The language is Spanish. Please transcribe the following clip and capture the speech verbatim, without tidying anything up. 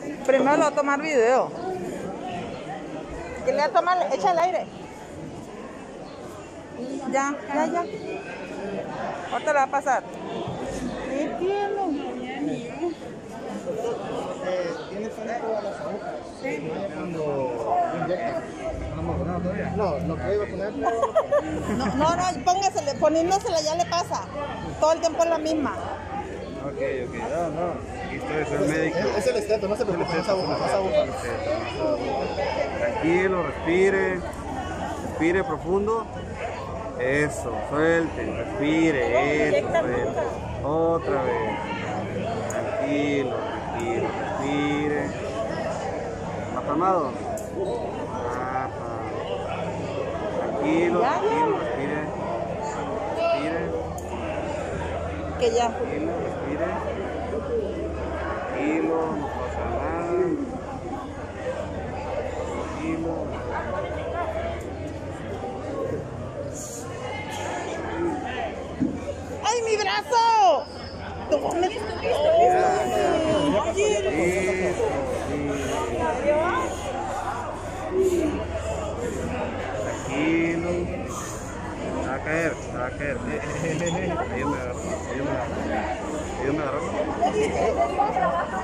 Primero le voy a tomar video. Que le voy a tomar, echa el aire. Ya, ya, ya. Ahorita le va a pasar. ¿Qué tiene? Eh, ¿Tiene pánico a las agujas? Sí. Cuando inyecta. ¿No hemos vacunado todavía? No, lo que iba a poner. No, no, no, póngasele, poniéndosela ya le pasa. Todo el tiempo es la misma. Ok, ok, no, no. Aquí estoy, soy el médico. Es, es el esteto, no se preocupe, no es aguja, no es aguja. Tranquilo, respire. Respire profundo. Eso, suelte, respire, eso, suelte. Otra vez. Tranquilo, tranquilo, respire. ¿Está calmado? Ajá. Tranquilo, tranquilo, respire. Respire. Que ya. Tranquilo, respire. Tranquilo, no pasa nada. Tranquilo. ¡Ay, mi brazo! ¿Dónde estuviste? Tranquilo. Se va a caer, se va a caer. Ellos me agarró, ellos me agarró. Ellos me agarró.